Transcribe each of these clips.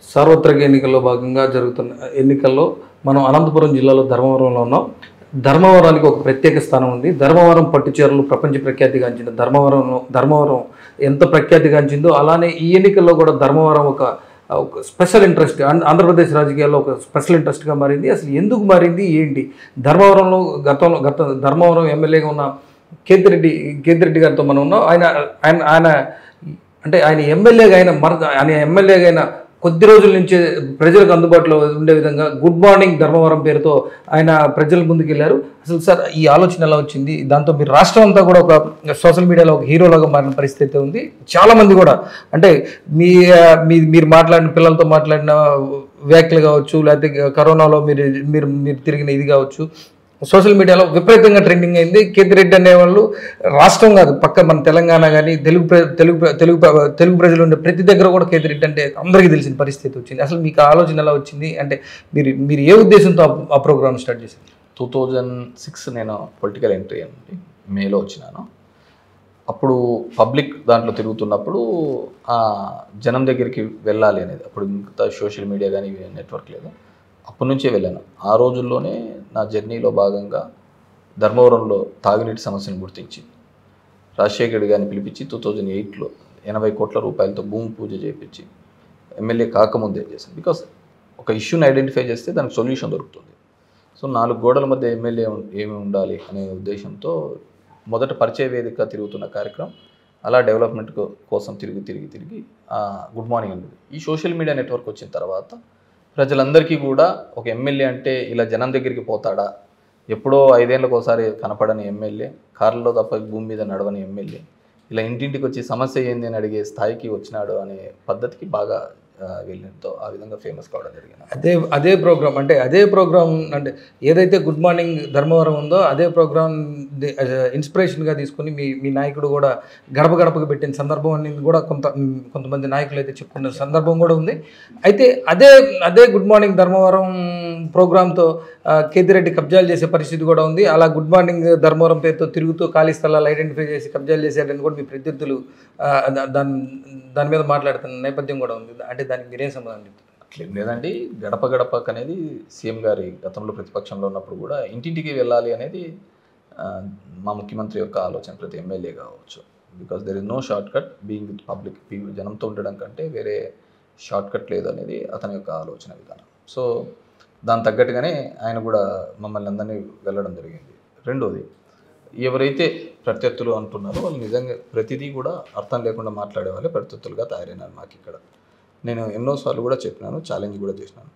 సార్వత్రిక ఎన్నికల్లో భాగంగా జరుగుతున్న ఎన్నికల్లో మనం అనంతపురం జిల్లాలో ధర్మవరంలో ఉన్నాం. ధర్మవరానికి ఒక ప్రత్యేక స్థానం ఉంది. ధర్మవరం పట్టుచీరలు ప్రపంచ ప్రఖ్యాతిగాంచిన ధర్మవరం ఎంత ప్రఖ్యాతిగాంచిందో అలానే ఈ ఎన్నికల్లో కూడా ధర్మవరం ఒక స్పెషల్ ఇంట్రెస్ట్, ఆంధ్రప్రదేశ్ రాజకీయాల్లో ఒక స్పెషల్ ఇంట్రెస్ట్గా మారింది. అసలు ఎందుకు మారింది ఏంటి? ధర్మవరంలో గత ధర్మవరం ఎమ్మెల్యేగా ఉన్న కేతిరెడ్డి గారితో మనం ఉన్నాం. ఆయన అంటే ఆయన ఎమ్మెల్యేగా అయిన కొద్ది రోజుల నుంచే ప్రజలకు అందుబాటులో ఉండే విధంగా గుడ్ మార్నింగ్ ధర్మవరం పేరుతో ఆయన ప్రజల ముందుకు వెళ్ళారు. అసలు సార్ ఈ ఆలోచన ఎలా వచ్చింది? దాంతో మీరు రాష్ట్రం అంతా కూడా ఒక సోషల్ మీడియాలో ఒక హీరోలాగా మారిన పరిస్థితి ఉంది. చాలామంది కూడా అంటే మీరు మాట్లాడిన పిల్లలతో మాట్లాడిన వ్యాఖ్యలు కావచ్చు, లేకపోతే కరోనాలో మీరు తిరిగిన ఇది కావచ్చు, సోషల్ మీడియాలో విపరీతంగా ట్రెండింగ్ అయింది. కేతిరెడ్డి అనేవాళ్ళు రాష్ట్రం కాదు, పక్క మన తెలంగాణ కానీ తెలుగు ప్రజలు ఉండే ప్రతి దగ్గర కూడా కేతిరెడ్డి అంటే అందరికీ తెలిసిన పరిస్థితి వచ్చింది. అసలు మీకు ఆలోచన ఎలా వచ్చింది? అంటే మీరు ఏ ఉద్దేశంతో ఆ ప్రోగ్రామ్ స్టార్ట్ చేశారు? 2006 నేను పొలిటికల్ ఎంట్రీ అండి, మేలో వచ్చినాను. అప్పుడు పబ్లిక్ దాంట్లో తిరుగుతున్నప్పుడు జనం దగ్గరికి వెళ్ళాలి అనేది, అప్పుడు ఇంత సోషల్ మీడియా కానీ నెట్వర్క్ లేదు, అప్పటి నుంచే వెళ్ళాను. ఆ రోజుల్లోనే నా జర్నీలో భాగంగా ధర్మవరంలో తాగునీటి సమస్యను గుర్తించి రాజశేఖర్ గారిని పిలిపించి 2008లో 80 కోట్ల రూపాయలతో భూమి పూజ చేయించి ఎమ్మెల్యే కాకముందే చేశాను. బికాస్ ఒక ఇష్యూని ఐడెంటిఫై చేస్తే దానికి సొల్యూషన్ దొరుకుతుంది. సో 4 గోడల మధ్య ఎమ్మెల్యే ఏమి ఉండాలి అనే ఉద్దేశంతో మొదట పరిచయ వేదిక తిరుగుతున్న కార్యక్రమం అలా డెవలప్మెంట్ కోసం తిరిగి గుడ్ మార్నింగ్ అండి. ఈ సోషల్ మీడియా నెట్వర్క్ వచ్చిన తర్వాత ప్రజలందరికీ కూడా ఒక ఎమ్మెల్యే అంటే ఇలా జనం దగ్గరికి పోతాడా, ఎప్పుడో 5 ఏళ్ళకి ఒకసారి కనపడని ఎమ్మెల్యే, కార్లలో తప్ప భూమి మీద నడవని ఎమ్మెల్యే, ఇలా ఇంటింటికి వచ్చి సమస్య ఏంది అని అడిగే స్థాయికి వచ్చినాడు అనే పద్ధతికి బాగా వెళ్ళడంతో ఆ విధంగా ఫేమస్ కావడం జరిగింది. అదే ప్రోగ్రామ్ అంటే ఏదైతే గుడ్ మార్నింగ్ ధర్మవరం ఉందో అదే ప్రోగ్రామ్ ఇన్స్పిరేషన్గా తీసుకుని మీ నాయకుడు కూడా గడపకు పెట్టిన సందర్భం అనేది కూడా కొంతమంది నాయకులు అయితే చెప్పుకున్న సందర్భం కూడా ఉంది. అయితే అదే గుడ్ మార్నింగ్ ధర్మవరం ప్రోగ్రాంతో కేతిరెడ్డి కబ్జాలు చేసే పరిస్థితి కూడా ఉంది. అలా గుడ్ మార్నింగ్ ధర్మవరం పేరుతో తిరుగుతూ ఖాళీ స్థలాలు ఐడెంటిఫై చేసి కబ్జాలు చేశారని కూడా మీ ప్రత్యర్థులు దాని మీద మాట్లాడుతున్న నేపథ్యం కూడా ఉంది. అంటే దానికి మీరేం సమాధానం చెప్తారు? అట్లేం లేదండి. గడపకు అనేది సీఎం గారి గతంలో ప్రతిపక్షంలో ఉన్నప్పుడు కూడా ఇంటింటికి వెళ్ళాలి అనేది మా ముఖ్యమంత్రి యొక్క ఆలోచన, ప్రతి ఎమ్మెల్యే కావచ్చు. Because there is no short cut being with public, జనంతో ఉండడం కంటే వేరే షార్ట్ కట్ లేదు అనేది అతని యొక్క ఆలోచన విధానం. సో దాని తగ్గట్టుగానే ఆయన కూడా మమ్మల్ని అందరినీ వెళ్ళడం జరిగింది. రెండోది, ఎవరైతే ప్రత్యర్థులు అంటున్నారో వాళ్ళు నిజంగా ప్రతిదీ కూడా అర్థం లేకుండా మాట్లాడే వాళ్ళే ప్రత్యర్థులుగా తయారైనారు మాకు ఇక్కడ. నేను ఎన్నోసార్లు కూడా చెప్పినాను, ఛాలెంజ్ కూడా చేసినాను.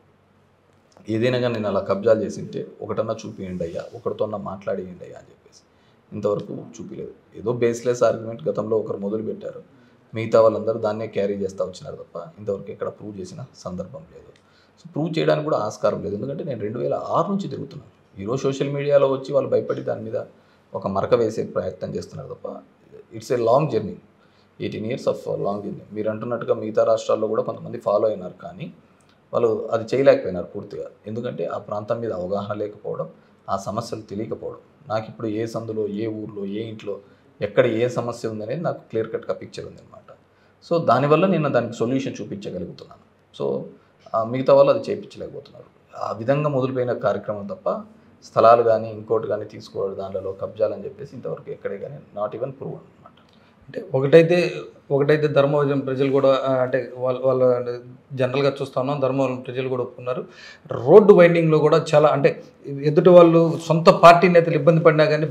ఏదైనా కానీ నేను అలా కబ్జాలు చేసింటే ఒకటన్నా చూపియండి అయ్యా, ఒకరితోన్నా మాట్లాడేయండి అయ్యా అని చెప్పేసి. ఇంతవరకు చూపించలేదు. ఏదో బేస్లెస్ ఆర్గ్యుమెంట్ గతంలో ఒకరు మొదలు పెట్టారు, మిగతా వాళ్ళందరూ దాన్నే క్యారీ చేస్తూ వచ్చినారు తప్ప ఇంతవరకు ఎక్కడ ప్రూవ్ చేసిన సందర్భం లేదు. సో ప్రూవ్ చేయడానికి కూడా ఆస్కారం లేదు. ఎందుకంటే నేను 2006 నుంచి తిరుగుతున్నాను. ఈరోజు సోషల్ మీడియాలో వచ్చి వాళ్ళు భయపడి దాని మీద ఒక మరక వేసే ప్రయత్నం చేస్తున్నారు తప్ప it's a long journey, 18 years of long journey. మీరు అంటున్నట్టుగా మిగతా రాష్ట్రాల్లో కూడా కొంతమంది ఫాలో అయినారు, కానీ వాళ్ళు అది చేయలేకపోయినారు పూర్తిగా. ఎందుకంటే ఆ ప్రాంతం మీద అవగాహన లేకపోవడం, ఆ సమస్యలు తెలియకపోవడం. నాకు ఇప్పుడు ఏ సందులో, ఏ ఊర్లో, ఏ ఇంట్లో, ఎక్కడ ఏ సమస్య ఉందనేది నాకు క్లియర్ కట్గా పిక్చర్ ఉందన్నమాట. సో దానివల్ల నేను దానికి సొల్యూషన్ చూపించగలుగుతున్నాను. సో మిగతా వాళ్ళు అది చేయించలేకపోతున్నారు. ఆ విధంగా మొదలుపోయిన కార్యక్రమం తప్ప స్థలాలు కానీ ఇంకోటి కానీ తీసుకోవడం, దానిలో కబ్జాలని చెప్పేసి ఇంతవరకు ఎక్కడే కానీ నాట్ ఈవెన్ ప్రూవ్ అనమాట. అంటే ఒకటైతే ధర్మవరం ప్రజలు కూడా అంటే వాళ్ళ జనరల్గా చూస్తా ఉన్నాం, ధర్మవరం ప్రజలు కూడా ఒప్పుకున్నారు. రోడ్డు వైండింగ్లో కూడా చాలా అంటే ఎదుటి వాళ్ళు సొంత పార్టీ నేతలు ఇబ్బంది పడినా కానీ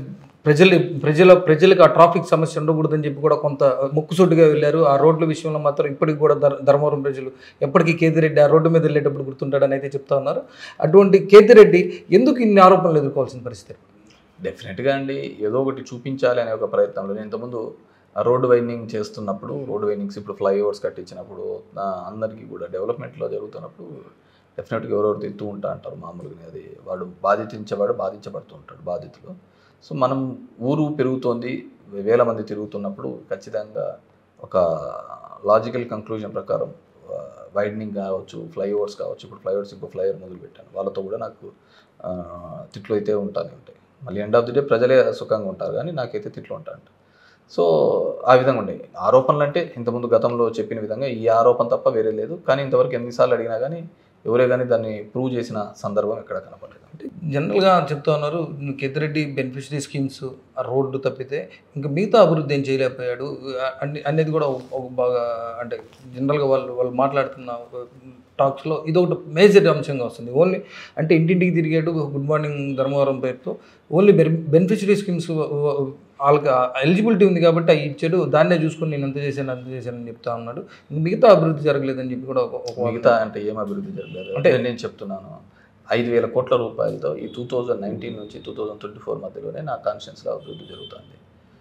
ప్రజలకు ఆ ట్రాఫిక్ సమస్య ఉండకూడదని చెప్పి కూడా కొంత ముక్కుసూటిగా వెళ్ళారు. ఆ రోడ్ల విషయంలో మాత్రం ఇప్పటికి కూడా ధర్మవరం ప్రజలు ఎప్పటికీ కేతిరెడ్డి ఆ రోడ్డు మీద వెళ్ళేటప్పుడు గుర్తుంటాడని అయితే చెప్తా ఉన్నారు. అటువంటి కేతిరెడ్డి ఎందుకు ఇన్ని ఆరోపణలు ఎదుర్కోవాల్సిన పరిస్థితి? డెఫినెట్గా అండి, ఏదో ఒకటి చూపించాలి అనే ఒక ప్రయత్నంలో. నేను ఇంతకుముందు రోడ్డు వైండింగ్ చేస్తున్నప్పుడు, రోడ్డు వైండింగ్స్ ఇప్పుడు ఫ్లైఓవర్స్ కట్టించినప్పుడు, అందరికీ కూడా డెవలప్మెంట్లో జరుగుతున్నప్పుడు డెఫినెట్గా ఎవరెవరు తింటూ ఉంటారు మామూలుగా. అది వాడు బాధించబడుతూ ఉంటాడు బాధితులు. సో మనం ఊరు పెరుగుతోంది, వేల మంది తిరుగుతున్నప్పుడు ఖచ్చితంగా ఒక లాజికల్ కంక్లూజన్ ప్రకారం వైడనింగ్ కావచ్చు, ఫ్లైఓవర్స్ కావచ్చు. ఇప్పుడు ఫ్లైఓవర్స్ ఇంకో ఫ్లైఓవర్ మొదలు పెట్టాను, వాళ్ళతో కూడా నాకు తిట్లు అయితే ఉంటాయి. మళ్ళీ ఎండ్ ఆఫ్ ది డే ప్రజలే సుఖంగా ఉంటారు, కానీ నాకైతే తిట్లు ఉంటాయి. సో ఆ విధంగా ఉండేవి ఆరోపణలు. అంటే ఇంతకుముందు గతంలో చెప్పిన విధంగా ఈ ఆరోపణ తప్ప వేరే లేదు. కానీ ఇంతవరకు ఎన్నిసార్లు అడిగినా కానీ ఎవరే కానీ దాన్ని ప్రూవ్ చేసిన సందర్భం ఎక్కడ కనపడలేదు. అంటే జనరల్గా చెప్తా ఉన్నారు కేతిరెడ్డి బెనిఫిషరీ స్కీమ్స్ ఆ రోడ్డు తప్పితే ఇంకా మిగతా అభివృద్ధి ఏం చేయలేకపోయాడు అనేది కూడా ఒక బాగా అంటే జనరల్గా వాళ్ళు మాట్లాడుతున్న టాక్స్లో ఇది ఒకటి మేజర్ అంశంగా వస్తుంది. ఓన్లీ అంటే ఇంటింటికి తిరిగేటు గుడ్ మార్నింగ్ ధర్మవరం పేరుతో ఓన్లీ బెనిఫిషరీ స్కీమ్స్ వాళ్ళకి ఎలిజిబిలిటీ ఉంది కాబట్టి అవి ఇచ్చాడు, దాన్నే చూసుకొని నేను అంత చేశానని చెప్తా ఉన్నాడు. మిగతా అభివృద్ధి జరగలేదని చెప్పి కూడా ఒక మిగతా అంటే ఏం అభివృద్ధి జరగలేదు అంటే నేను చెప్తున్నాను 5,000 కోట్ల రూపాయలతో ఈ 2019 నుంచి 2024 మధ్యలోనే నా కాన్షియన్స్లో అభివృద్ధి జరుగుతుంది.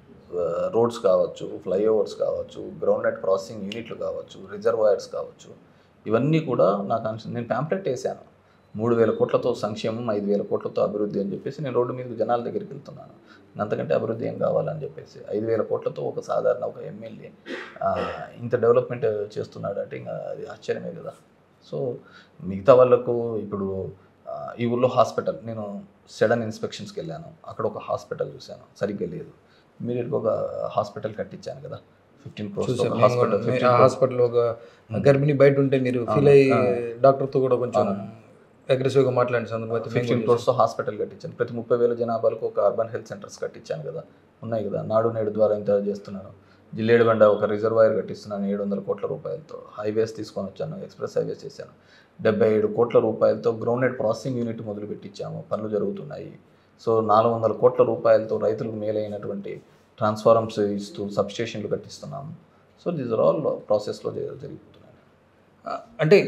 రోడ్స్ కావచ్చు, ఫ్లైఓవర్స్ కావచ్చు, గ్రౌండ్ నెట్ ప్రాసెసింగ్ యూనిట్లు కావచ్చు, రిజర్వాయర్స్ కావచ్చు, ఇవన్నీ కూడా నా కాన్షియన్స్. నేను ప్యాంప్లెట్ వేసాను 3,000 కోట్లతో సంక్షేమం, 5,000 కోట్లతో అభివృద్ధి అని చెప్పేసి నేను రోడ్డు మీదకి జనాల దగ్గరికి వెళ్తున్నాను. అంతకంటే అభివృద్ధి ఏం కావాలని చెప్పేసి 5,000 కోట్లతో ఒక సాధారణ ఒక ఎమ్మెల్యే ఇంత డెవలప్మెంట్ చేస్తున్నాడు అంటే ఇంకా అది ఆశ్చర్యమే కదా. సో మిగతా వాళ్ళకు ఇప్పుడు ఈ ఊళ్ళో హాస్పిటల్, నేను సడన్ ఇన్స్పెక్షన్స్కి వెళ్ళాను, అక్కడ ఒక హాస్పిటల్ చూశాను సరిగ్గా లేదు, ఇమీడియట్గా ఒక హాస్పిటల్ కట్టించాను కదా 15 crores హాస్పిటల్. ఒక గర్భిణి బయట ఉంటే మీరు ఫీల్ అయ్యి డాక్టర్తో కూడా కొంచెం అగ్రెసివ్గా మాట్లాడిన సందర్భం 15 crores హాస్పిటల్ కట్టించాను. ప్రతి 30,000 జనాభాలకు ఒక అర్బన్ హెల్త్ సెంటర్స్ కట్టించాను కదా, ఉన్నాయి కదా. నాడు నేడు ద్వారా ఇంత చేస్తున్నాను. జిల్లేడుబండ ఒక రిజర్వాయర్ కట్టిస్తున్నాను 700 కోట్ల రూపాయలతో. హైవేస్ తీసుకొని వచ్చాను, ఎక్స్ప్రెస్ హైవేస్ చేశాను. 77 కోట్ల రూపాయలతో గ్రౌండ్ నెట్ ప్రాసెసింగ్ యూనిట్ మొదలు పెట్టించాము, పనులు జరుగుతున్నాయి. సో 400 కోట్ల రూపాయలతో రైతులకు మేలైనటువంటి ట్రాన్స్ఫార్మర్స్ ఇస్తూ సబ్స్టేషన్లు కట్టిస్తున్నాము. సో దీస్ ఆర్ ఆల్ ప్రాసెస్లో జరిగిపోతున్నాయి. అంటే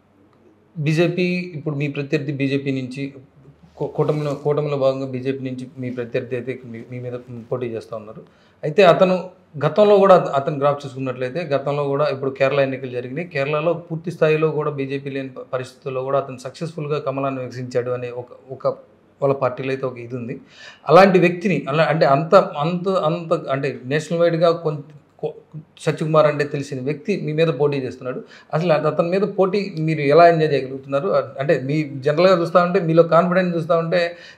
బీజేపీ ఇప్పుడు మీ ప్రత్యర్థి బీజేపీ నుంచి కూటమిలో భాగంగా బీజేపీ నుంచి మీ ప్రత్యర్థి అయితే మీ మీద పోటీ చేస్తూ ఉన్నారు. అయితే అతను గతంలో కూడా అతను గ్రాఫ్ చూసుకున్నట్లయితే గతంలో కూడా ఇప్పుడు కేరళ ఎన్నికలు జరిగినాయి, కేరళలో పూర్తి స్థాయిలో కూడా బీజేపీ లేని పరిస్థితుల్లో కూడా అతను సక్సెస్ఫుల్గా కమలాన్ని వికసించాడు అనే ఒక వాళ్ళ పార్టీలో అయితే ఒక ఇది ఉంది. అలాంటి వ్యక్తిని అంటే అంత అంత అంత అంటే నేషనల్ వైడ్గా సత్యకుమార్ అంటే తెలిసిన వ్యక్తి మీ మీద పోటీ చేస్తున్నాడు. అసలు అతని మీద పోటీ మీరు ఎలా ఎంజాయ్ చేయగలుగుతున్నారు? అంటే మీ జనరల్గా చూస్తూ ఉంటే మీలో కాన్ఫిడెన్స్ చూస్తూ ఉంటే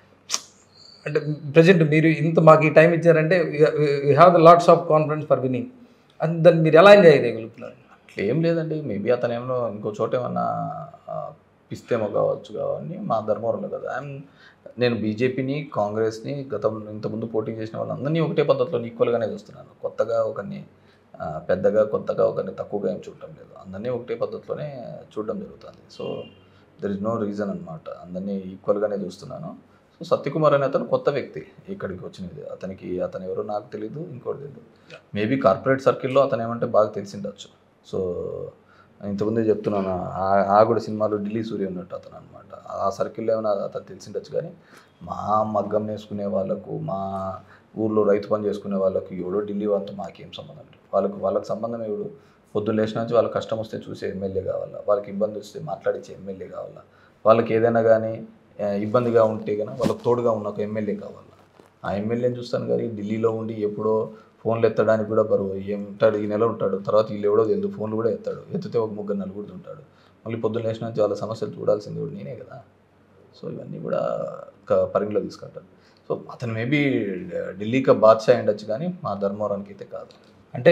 అంటే ప్రజెంట్ మీరు ఇంత మాకు ఈ టైం ఇచ్చారంటే you have the lots of confidence for winning, అది దాన్ని మీరు ఎలా ఎంజాయ్ చేయగలుగుతున్నారు? అట్లా ఏం లేదండి, మేబీ అతను ఏమో ఇంకో చోట ఏమన్నా పిస్తేమో కావచ్చు కావని మా ధర్మవరంలో కదా. నేను బీజేపీని కాంగ్రెస్ని ఇంతకుముందు పోటీ చేసిన వాళ్ళందరినీ ఒకటే పద్ధతిలో ఈక్వల్గానే చూస్తున్నాను. కొత్తగా ఒకరిని పెద్దగా కొత్తగా ఒకరిని తక్కువగా ఏం చూడటం లేదు, అందరినీ ఒకటే పద్ధతిలోనే చూడడం జరుగుతుంది. So there is no reason అనమాట, అందరినీ ఈక్వల్గానే చూస్తున్నాను. సో సత్యకుమార్ అనే అతను కొత్త వ్యక్తి ఇక్కడికి వచ్చినది, అతను ఎవరో నాకు తెలీదు, ఇంకోటి తెలియదు. మేబీ కార్పొరేట్ సర్కిల్లో అతను ఏమంటే బాగా తెలిసిండొచ్చు. సో ఇంతకుముందే చెప్తున్నాను, ఆగుడు సినిమాలో ఢిల్లీ సూర్య ఉన్నట్టు అతను అనమాట. ఆ సర్కిల్లో ఏమైనా అతను తెలిసిండొచ్చు. కానీ మా మగ్గం వేసుకునే వాళ్ళకు, మా ఊర్లో రైతు పని చేసుకునే వాళ్ళకు ఎవడో ఢిల్లీ వాళ్ళతో మాకేం సంబంధం లేదు. వాళ్ళకి సంబంధం ఎవడు? పొద్దున్న లేచిన నుంచి వాళ్ళకి కష్టం వస్తే చూసే ఎమ్మెల్యే కావాలా, వాళ్ళకి ఇబ్బంది వస్తే మాట్లాడించే ఎమ్మెల్యే కావాలా, వాళ్ళకి ఏదైనా కానీ ఇబ్బందిగా ఉంటే కనుక వాళ్ళకి తోడుగా ఉన్న ఒక ఎమ్మెల్యే కావాలా. ఆ ఎమ్మెల్యేని చూస్తాను కానీ ఢిల్లీలో ఉండి ఎప్పుడో ఫోన్లు ఎత్తడానికి కూడా బరువు, ఏముంటాడు ఈ నెల ఉంటాడు, తర్వాత వీళ్ళు ఎవడో తెలియదు, ఫోన్లు కూడా ఎత్తాడు, ఎత్తితే ఒక 3-4 ఉంటాడు. మళ్ళీ పొద్దున్న లేచిన నుంచి వాళ్ళ సమస్యలు చూడాల్సింది కూడా నేనే కదా. సో ఇవన్నీ కూడా పరిగణలో తీసుకుంటాను. సో అతను మేబీ ఢిల్లీకి బాద్షా ఉండొచ్చు కానీ మా ధర్మవరానికి అయితే కాదు. అంటే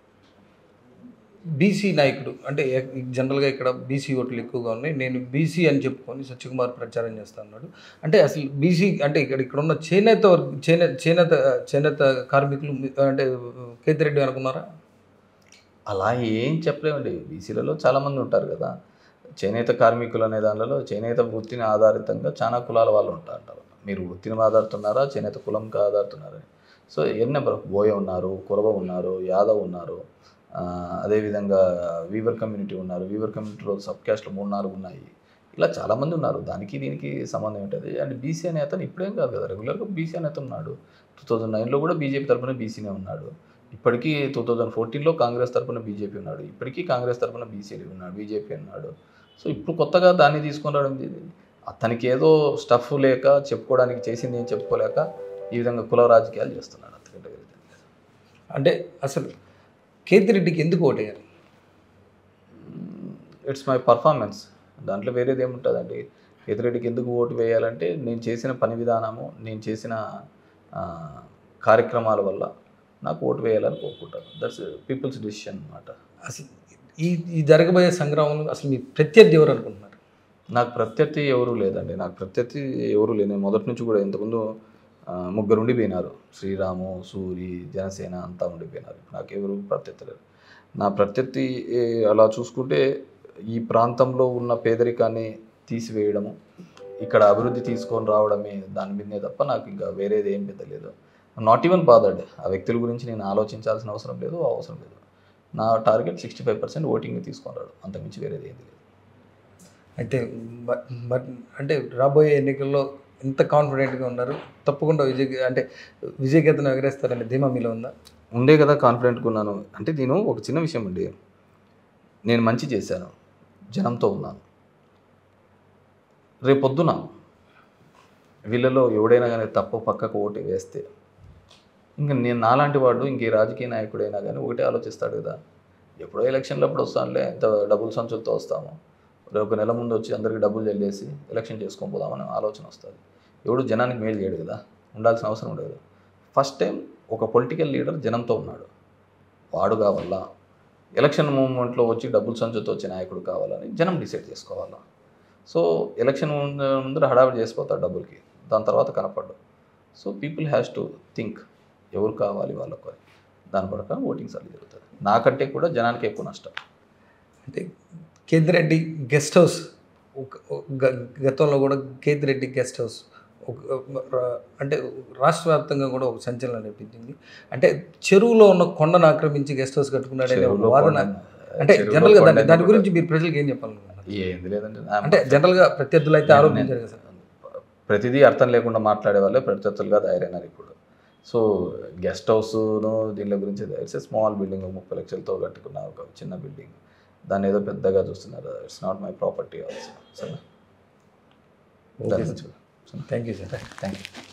బీసీ నాయకుడు అంటే జనరల్గా ఇక్కడ బీసీ ఓట్లు ఎక్కువగా ఉన్నాయి, నేను బీసీ అని చెప్పుకొని సత్యకుమార్ ప్రచారం చేస్తా ఉన్నాడు. అంటే అసలు బీసీ అంటే ఇక్కడ ఉన్న చేనేత కార్మికులు అంటే కేతిరెడ్డి అనుకున్నారా? అలా ఏం చెప్పలేమండి, బీసీలలో చాలామంది ఉంటారు కదా. చేనేత కార్మికులు అనే దానిలో చేనేత వృత్తిని ఆధారితంగా చాలా కులాల వాళ్ళు ఉంటారు. మీరు వృత్తిని ఆధారుతున్నారా, చేనేత కులంకి ఆధారుతున్నారా? సో ఎన్ని బోయ ఉన్నారు, కురవ ఉన్నారు, యాదవ్ ఉన్నారు, అదేవిధంగా వీవర్ కమ్యూనిటీ ఉన్నారు. వీవర్ కమ్యూనిటీలో సబ్ క్యాస్ట్లు 3-4 ఉన్నాయి. ఇలా చాలామంది ఉన్నారు. దానికి దీనికి సంబంధం ఉంటుంది. అండ్ బీసీ అనే అతను ఇప్పుడేం కాదు కదా, రెగ్యులర్గా బీసీ అనే అతను ఉన్నాడు. 2009లో కూడా బీజేపీ తరఫున బీసీనే ఉన్నాడు. ఇప్పటికీ 2014లో కాంగ్రెస్ తరఫున బీజేపీ ఉన్నాడు. ఇప్పటికీ కాంగ్రెస్ తరఫున బీసీలు ఉన్నాడు, బీజేపీ ఉన్నాడు. సో ఇప్పుడు కొత్తగా దాన్ని తీసుకొని రావడం అతనికి ఏదో స్టఫ్ లేక చెప్పుకోవడానికి చేసింది ఏం చెప్పుకోలేక ఈ విధంగా కుల రాజకీయాలు చేస్తున్నాడు. అంతకంటే అంటే అసలు కేతిరెడ్డికి ఎందుకు ఓటేయాలి? ఇట్స్ మై పర్ఫార్మెన్స్, దాంట్లో వేరేది ఏముంటుందండి. కేతిరెడ్డికి ఎందుకు ఓటు వేయాలంటే నేను చేసిన పని విధానము, నేను చేసిన కార్యక్రమాల వల్ల నాకు ఓటు వేయాలని కోరుకుంటాను. దట్స్ పీపుల్స్ డిసిషన్ అనమాట. అసలు ఈ జరగబోయే సంగ్రామంలో అసలు మీ ప్రత్యర్థి ఎవరు అనుకుంటున్నారు? నాకు ప్రత్యర్థి ఎవరు లేదండి. నాకు ప్రత్యర్థి ఎవరు లేదు. నేను మొదటి నుంచి కూడా ఇంతకుముందు ముగ్గురు ఉండిపోయినారు. శ్రీరాము, సూరి, జనసేన అంతా ఉండిపోయినారు. నాకెవరు ప్రత్యర్థి లేరు. నా ప్రత్యర్థి అలా చూసుకుంటే ఈ ప్రాంతంలో ఉన్న పేదరికాన్ని తీసివేయడము, ఇక్కడ అభివృద్ధి తీసుకొని రావడమే దాని మీదనే తప్ప నాకు ఇంకా వేరేది ఏం పెద్ద లేదు. Not even bothered. ఆ వ్యక్తుల గురించి నేను ఆలోచించాల్సిన అవసరం లేదు, అవసరం లేదు. నా టార్గెట్ 65% ఓటింగ్ని తీసుకొని రావడం, అంతకుమించి వేరేది ఏది లేదు. అయితే అంటే రాబోయే ఎన్నికల్లో ఎంత కాన్ఫిడెంట్గా ఉన్నారు? తప్పకుండా విజయకేతనం ఎగరేస్తారనే ధీమా మీలో ఉందా? ఉండే కదా కాన్ఫిడెంట్గా ఉన్నాను. అంటే నేను ఒక చిన్న విషయం అండి, నేను మంచి చేశాను, జనంతో ఉన్నాను. రేపొద్దున వీళ్ళలో ఎవడైనా కానీ తప్పు పక్కకు ఓటు వేస్తే ఇంకా నేను నాలాంటి వాడు ఇంకే రాజకీయ నాయకుడైనా కానీ ఒకటే ఆలోచిస్తాడు కదా, ఎప్పుడో ఎలక్షన్లో అప్పుడు వస్తానులే, ఎంత డబ్బులు సంచులతో వస్తాము, ఒక నెల ముందు వచ్చి అందరికీ డబ్బులు చెల్లేసి ఎలక్షన్ చేసుకొని పోదామని ఆలోచన వస్తుంది. ఎవడు జనానికి మేలు చేయడు కదా, ఉండాల్సిన అవసరం ఉండదు. ఫస్ట్ టైం ఒక పొలిటికల్ లీడర్ జనంతో ఉన్నాడు, వాడు కావాలా, ఎలక్షన్ మూమెంట్లో వచ్చి డబ్బులు సంచుతో వచ్చే నాయకుడు కావాలని జనం డిసైడ్ చేసుకోవాలా. సో ఎలక్షన్ ముందర హడావిడి చేసిపోతాడు డబ్బులకి, దాని తర్వాత కనపడ్డు. So people has to think ఎవరు కావాలి వాళ్ళకు, దాని ప్రకారం ఓటింగ్ సర్లీ జరుగుతుంది. నాకంటే కూడా జనానికి ఎక్కువ నష్టం. అంటే కేతిరెడ్డి గెస్ట్ హౌస్ గతంలో కూడా కేతిరెడ్డి గెస్ట్ హౌస్ అంటే రాష్ట్ర వ్యాప్తంగా కూడా ఒక సంచలనం అనిపించింది. అంటే చెరువులో ఉన్న కొండను ఆక్రమించి గెస్ట్ హౌస్ కట్టుకున్నాడనే వాదన. అంటే జనరల్గా దాని గురించి మీరు ప్రజలకు ఏం చెప్పాలనుకుంటున్నారు? ఏంది లేదండి, అంటే జనరల్గా ప్రత్యర్థులు అయితే ఆరోపించారు కదా సార్, ప్రతిదీ అర్థం లేకుండా మాట్లాడే వాళ్ళే ప్రత్యర్థులుగా తయారైనారు ఇప్పుడు. సో గెస్ట్ హౌస్ను దీనిలో గురించి ఇట్స్ ఏ స్మాల్ బిల్డింగ్, 30 లక్షలతో కట్టుకున్న ఒక చిన్న బిల్డింగ్, దాన్ని ఏదో పెద్దగా చూస్తున్నారు. It's not my property also. సరే, thank you sir. Thank you.